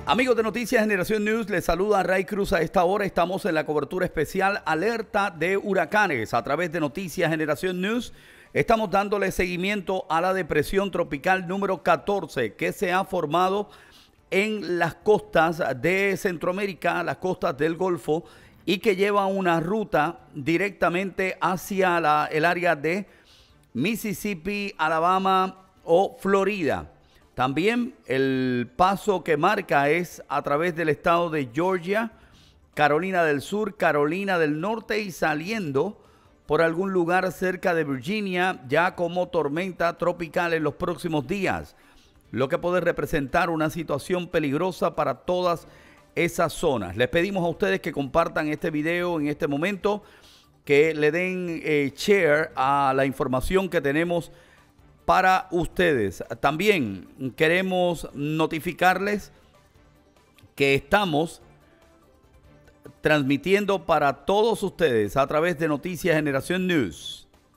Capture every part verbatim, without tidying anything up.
Amigos de Noticias Generación News, les saluda Ray Cruz. A esta hora estamos en la cobertura especial Alerta de Huracanes a través de Noticias Generación News. Estamos dándole seguimiento a la depresión tropical número catorce que se ha formado en las costas de Centroamérica, las costas del Golfo, y que lleva una ruta directamente hacia la, el área de Mississippi, Alabama o Florida. También el paso que marca es a través del estado de Georgia, Carolina del Sur, Carolina del Norte y saliendo por algún lugar cerca de Virginia ya como tormenta tropical en los próximos días, lo que puede representar una situación peligrosa para todas esas zonas. Les pedimos a ustedes que compartan este video en este momento, que le den eh, share a la información que tenemos para ustedes. También queremos notificarles que estamos transmitiendo para todos ustedes a través de Noticias Generación News.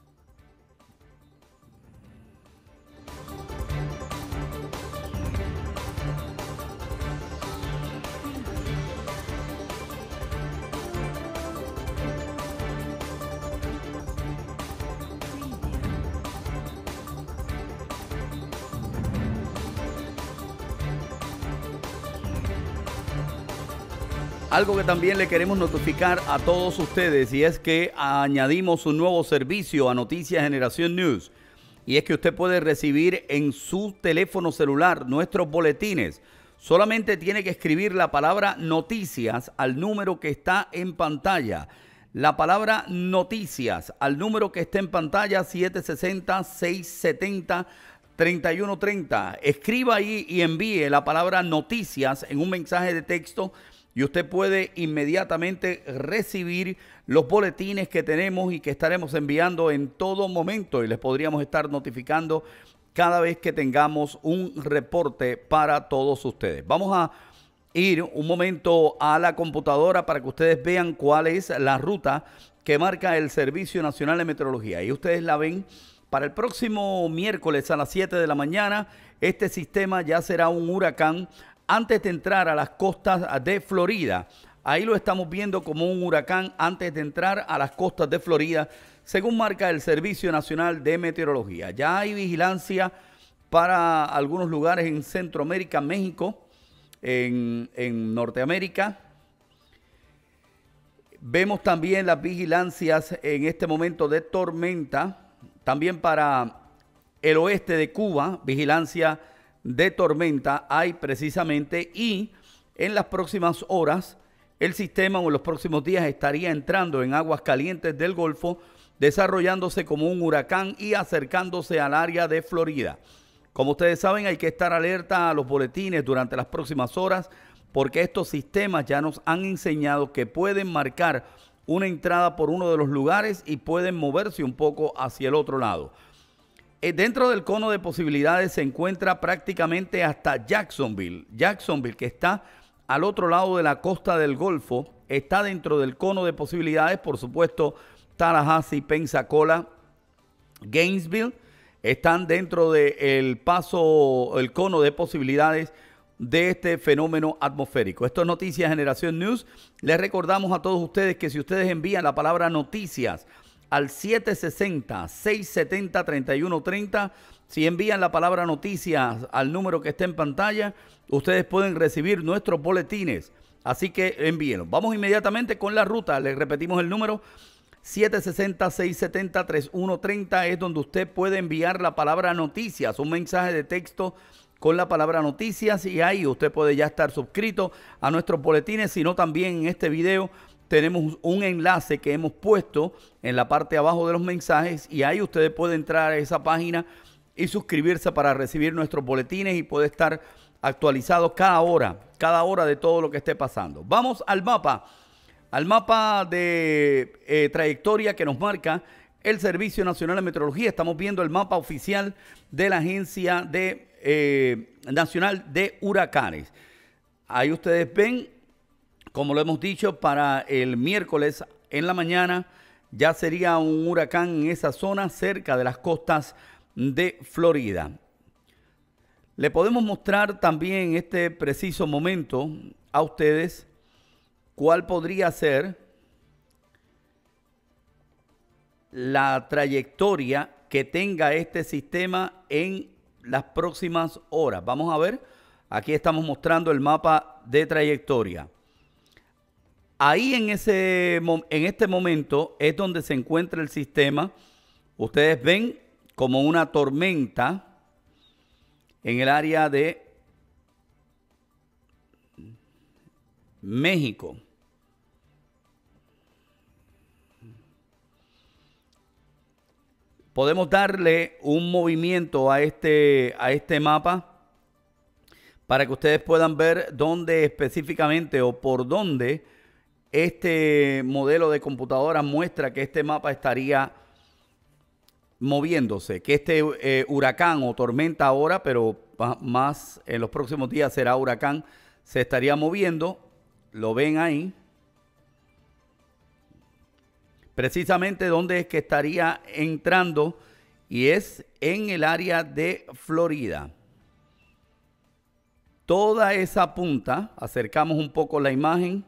Algo que también le queremos notificar a todos ustedes, y es que añadimos un nuevo servicio a Noticias Generación News, y es que usted puede recibir en su teléfono celular nuestros boletines. Solamente tiene que escribir la palabra noticias al número que está en pantalla. La palabra noticias al número que está en pantalla, siete seis cero, seis siete cero, tres uno tres cero. Escriba ahí y envíe la palabra noticias en un mensaje de texto, y usted puede inmediatamente recibir los boletines que tenemos y que estaremos enviando en todo momento, y les podríamos estar notificando cada vez que tengamos un reporte para todos ustedes. Vamos a ir un momento a la computadora para que ustedes vean cuál es la ruta que marca el Servicio Nacional de Meteorología. Y ustedes la ven para el próximo miércoles a las siete de la mañana. Este sistema ya será un huracán antes de entrar a las costas de Florida. Ahí lo estamos viendo como un huracán antes de entrar a las costas de Florida, según marca el Servicio Nacional de Meteorología. Ya hay vigilancia para algunos lugares en Centroamérica, México, en, en Norteamérica. Vemos también las vigilancias en este momento de tormenta, también para el oeste de Cuba, vigilancia de tormenta hay precisamente, y en las próximas horas el sistema o en los próximos días estaría entrando en aguas calientes del Golfo, desarrollándose como un huracán y acercándose al área de Florida. Como ustedes saben, hay que estar alerta a los boletines durante las próximas horas, porque estos sistemas ya nos han enseñado que pueden marcar una entrada por uno de los lugares y pueden moverse un poco hacia el otro lado. Dentro del cono de posibilidades se encuentra prácticamente hasta Jacksonville. Jacksonville, que está al otro lado de la costa del Golfo, está dentro del cono de posibilidades. Por supuesto, Tallahassee, Pensacola, Gainesville están dentro del paso, el cono de posibilidades de este fenómeno atmosférico. Esto es Noticias Generación News. Les recordamos a todos ustedes que si ustedes envían la palabra noticias al siete seis cero, seis siete cero, tres uno tres cero, si envían la palabra noticias al número que está en pantalla, ustedes pueden recibir nuestros boletines. Así que envíenlos. Vamos inmediatamente con la ruta. Les repetimos el número: siete seis cero, seis siete cero, tres uno tres cero. Es donde usted puede enviar la palabra noticias, un mensaje de texto con la palabra noticias, y ahí usted puede ya estar suscrito a nuestros boletines, sino también en este video tenemos un enlace que hemos puesto en la parte de abajo de los mensajes, y ahí ustedes pueden entrar a esa página y suscribirse para recibir nuestros boletines y poder estar actualizados cada hora, cada hora de todo lo que esté pasando. Vamos al mapa, al mapa de eh, trayectoria que nos marca el Servicio Nacional de Meteorología. Estamos viendo el mapa oficial de la Agencia de, eh, Nacional de Huracanes. Ahí ustedes ven, como lo hemos dicho, para el miércoles en la mañana ya sería un huracán en esa zona cerca de las costas de Florida. Le podemos mostrar también en este preciso momento a ustedes cuál podría ser la trayectoria que tenga este sistema en las próximas horas. Vamos a ver, aquí estamos mostrando el mapa de trayectoria. Ahí en, ese, en este momento es donde se encuentra el sistema. Ustedes ven como una tormenta en el área de México. Podemos darle un movimiento a este, a este mapa para que ustedes puedan ver dónde específicamente o por dónde este modelo de computadora muestra que este mapa estaría moviéndose, que este eh, huracán o tormenta ahora, pero más en los próximos días será huracán, se estaría moviendo. Lo ven ahí. Precisamente dónde es que estaría entrando, y es en el área de Florida. Toda esa punta, acercamos un poco la imagen,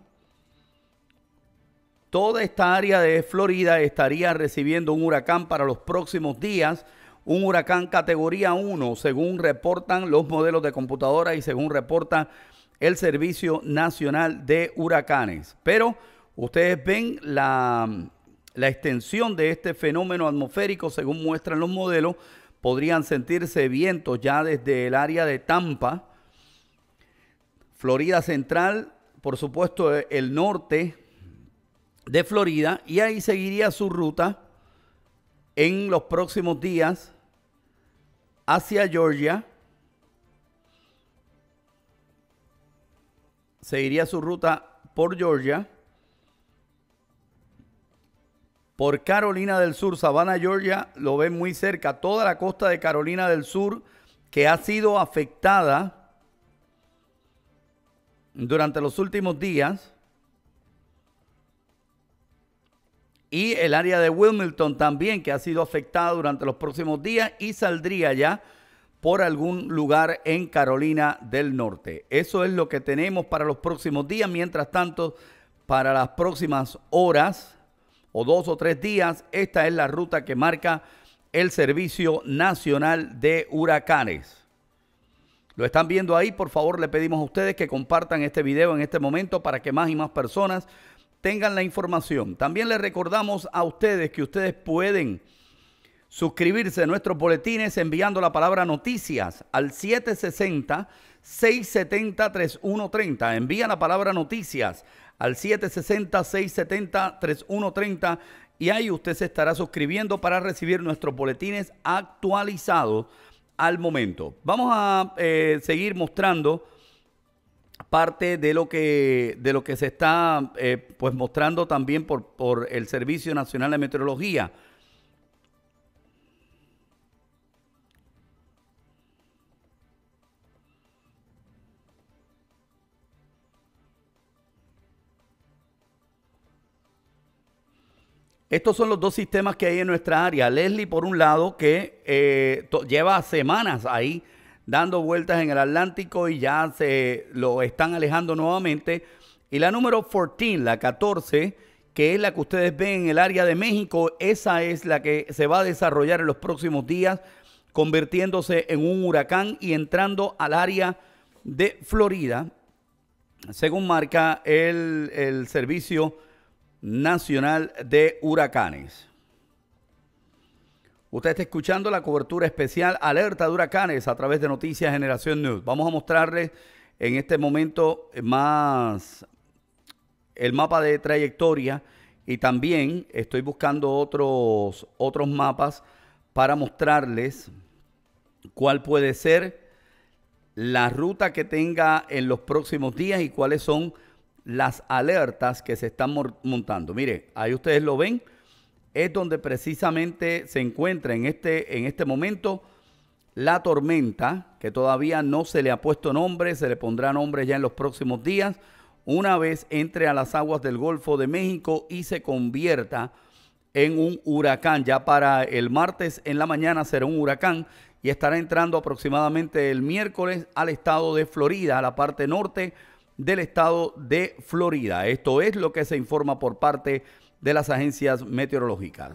toda esta área de Florida estaría recibiendo un huracán para los próximos días, un huracán categoría uno, según reportan los modelos de computadora y según reporta el Servicio Nacional de Huracanes. Pero ustedes ven la, la extensión de este fenómeno atmosférico, según muestran los modelos. Podrían sentirse vientos ya desde el área de Tampa, Florida Central, por supuesto el norte de Florida, y ahí seguiría su ruta en los próximos días hacia Georgia. Seguiría su ruta por Georgia, por Carolina del Sur, Savannah, Georgia, lo ven muy cerca, toda la costa de Carolina del Sur que ha sido afectada durante los últimos días. Y el área de Wilmington también, que ha sido afectada durante los próximos días y saldría ya por algún lugar en Carolina del Norte. Eso es lo que tenemos para los próximos días. Mientras tanto, para las próximas horas o dos o tres días, esta es la ruta que marca el Servicio Nacional de Huracanes. Lo están viendo ahí. Por favor, le pedimos a ustedes que compartan este video en este momento para que más y más personas tengan la información. También les recordamos a ustedes que ustedes pueden suscribirse a nuestros boletines enviando la palabra noticias al siete seis cero, seis siete cero, tres uno tres cero. Envía la palabra noticias al siete seis cero, seis siete cero, tres uno tres cero y ahí usted se estará suscribiendo para recibir nuestros boletines actualizados al momento. Vamos a eh, seguir mostrando parte de lo que, de lo que se está eh, pues mostrando también por, por el Servicio Nacional de Meteorología. Estos son los dos sistemas que hay en nuestra área. Leslie, por un lado, que eh, lleva semanas ahí dando vueltas en el Atlántico y ya se lo están alejando nuevamente. Y la número catorce, la catorce, que es la que ustedes ven en el área de México, esa es la que se va a desarrollar en los próximos días, convirtiéndose en un huracán y entrando al área de Florida, según marca el, el Servicio Nacional de Huracanes. Usted está escuchando la cobertura especial Alerta de Huracanes a través de Noticias Generación News. Vamos a mostrarles en este momento más el mapa de trayectoria y también estoy buscando otros, otros mapas para mostrarles cuál puede ser la ruta que tenga en los próximos días y cuáles son las alertas que se están montando. Mire, ahí ustedes lo ven. Es donde precisamente se encuentra en este, en este momento la tormenta, que todavía no se le ha puesto nombre, se le pondrá nombre ya en los próximos días, una vez entre a las aguas del Golfo de México y se convierta en un huracán. Ya para el martes en la mañana será un huracán y estará entrando aproximadamente el miércoles al estado de Florida, a la parte norte del estado de Florida. Esto es lo que se informa por parte de las agencias meteorológicas.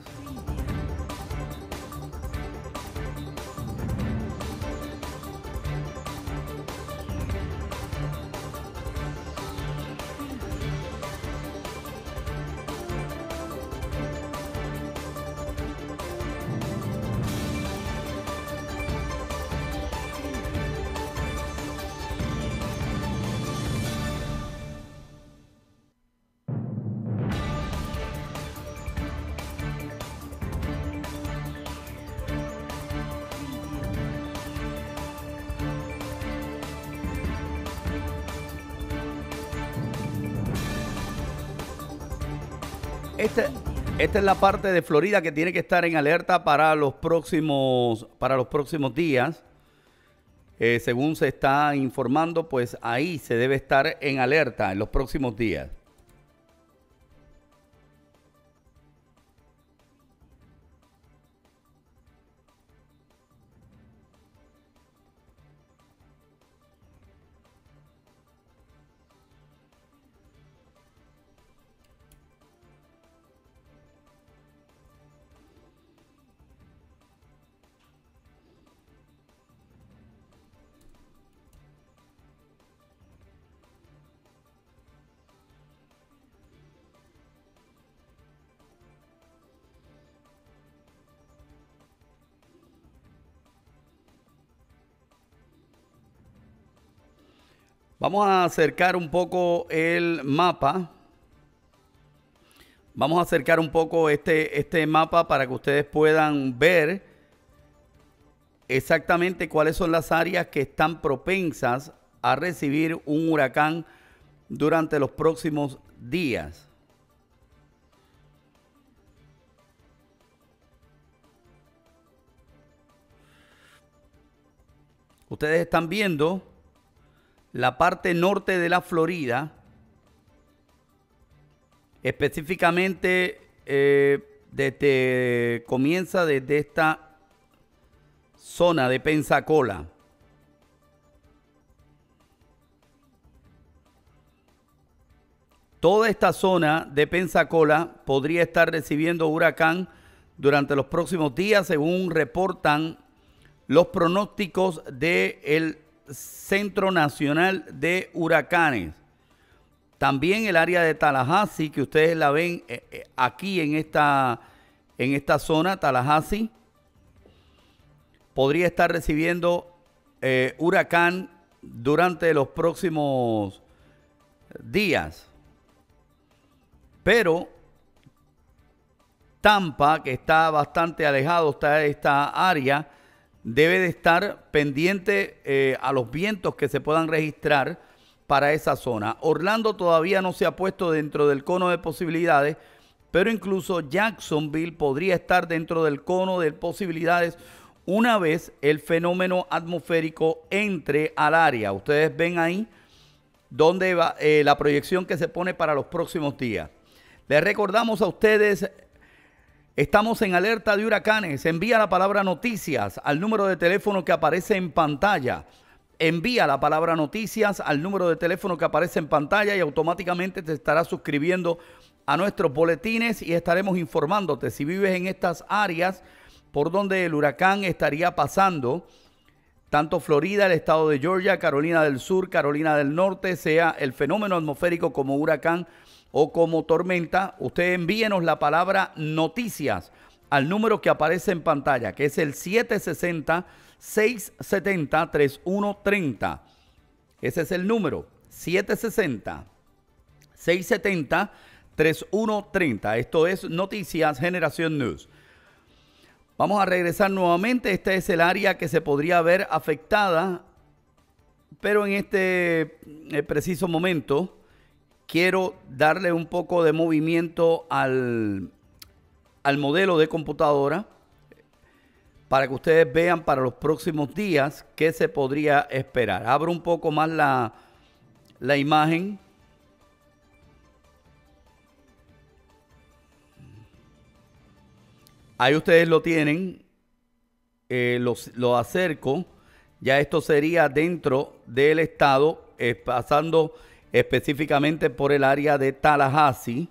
Este, esta es la parte de Florida que tiene que estar en alerta para los próximos, para los próximos días. Eh, según se está informando, pues ahí se debe estar en alerta en los próximos días. Vamos a acercar un poco el mapa. Vamos a acercar un poco este, este mapa para que ustedes puedan ver exactamente cuáles son las áreas que están propensas a recibir un huracán durante los próximos días. Ustedes están viendo la parte norte de la Florida, específicamente eh, desde, comienza desde esta zona de Pensacola. Toda esta zona de Pensacola podría estar recibiendo huracán durante los próximos días, según reportan los pronósticos del Centro Nacional de Huracanes. También el área de Tallahassee, que ustedes la ven eh, aquí en esta, en esta zona, Tallahassee, podría estar recibiendo eh, huracán durante los próximos días. Pero Tampa, que está bastante alejado, está de esta área, debe de estar pendiente eh, a los vientos que se puedan registrar para esa zona. Orlando todavía no se ha puesto dentro del cono de posibilidades, pero incluso Jacksonville podría estar dentro del cono de posibilidades una vez el fenómeno atmosférico entre al área. Ustedes ven ahí donde va eh, la proyección que se pone para los próximos días. Les recordamos a ustedes, estamos en alerta de huracanes. Envía la palabra noticias al número de teléfono que aparece en pantalla. Envía la palabra noticias al número de teléfono que aparece en pantalla y automáticamente te estarás suscribiendo a nuestros boletines y estaremos informándote si vives en estas áreas por donde el huracán estaría pasando. Tanto Florida, el estado de Georgia, Carolina del Sur, Carolina del Norte, sea el fenómeno atmosférico como huracán o como tormenta, usted envíenos la palabra noticias al número que aparece en pantalla, que es el siete seis cero, seis siete cero, tres uno tres cero. Ese es el número, siete seis cero, seis siete cero, tres uno tres cero. Esto es Noticias Generación News. Vamos a regresar nuevamente. Este es el área que se podría ver afectada, pero en este eh, preciso momento quiero darle un poco de movimiento al, al modelo de computadora para que ustedes vean para los próximos días qué se podría esperar. Abro un poco más la, la imagen. Ahí ustedes lo tienen. eh, los, lo acerco. Ya esto sería dentro del estado, eh, pasando específicamente por el área de Tallahassee.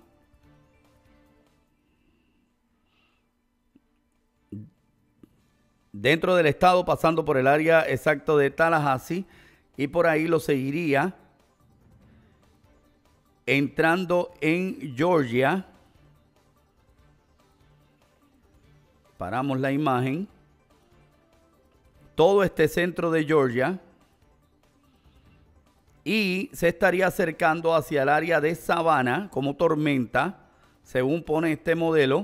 Dentro del estado, pasando por el área exacto de Tallahassee, y por ahí lo seguiría entrando en Georgia. Paramos la imagen. Todo este centro de Georgia. Y se estaría acercando hacia el área de Savannah como tormenta, según pone este modelo.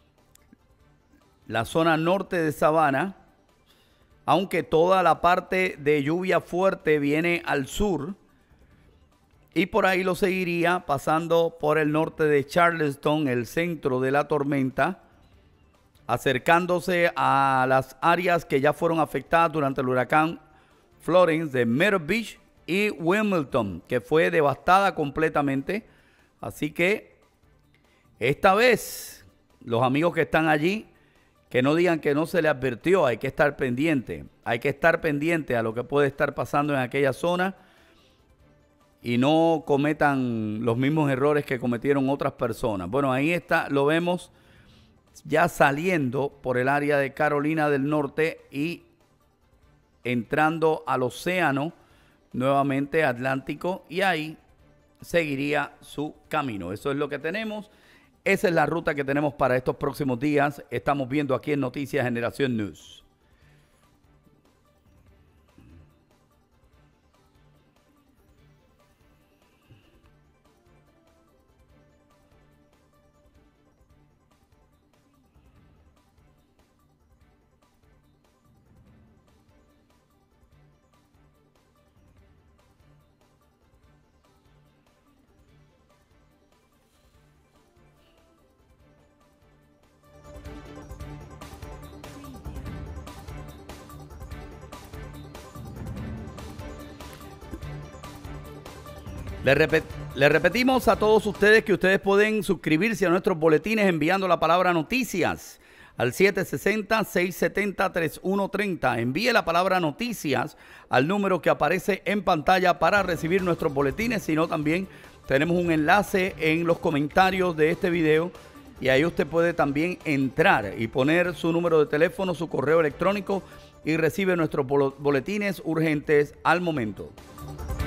La zona norte de Savannah, aunque toda la parte de lluvia fuerte viene al sur. Y por ahí lo seguiría pasando por el norte de Charleston, el centro de la tormenta, acercándose a las áreas que ya fueron afectadas durante el huracán Florence de Myrtle Beach y Wilmington, que fue devastada completamente. Así que esta vez, los amigos que están allí, que no digan que no se le advirtió, hay que estar pendiente. Hay que estar pendiente a lo que puede estar pasando en aquella zona y no cometan los mismos errores que cometieron otras personas. Bueno, ahí está, lo vemos ya saliendo por el área de Carolina del Norte y entrando al océano, nuevamente Atlántico, y ahí seguiría su camino. Eso es lo que tenemos. Esa es la ruta que tenemos para estos próximos días. Estamos viendo aquí en Noticias Generación News. Le, repet le repetimos a todos ustedes que ustedes pueden suscribirse a nuestros boletines enviando la palabra noticias al siete seis cero, seis siete cero, tres uno tres cero. Envíe la palabra noticias al número que aparece en pantalla para recibir nuestros boletines, sino también tenemos un enlace en los comentarios de este video y ahí usted puede también entrar y poner su número de teléfono, su correo electrónico y recibe nuestros boletines urgentes al momento.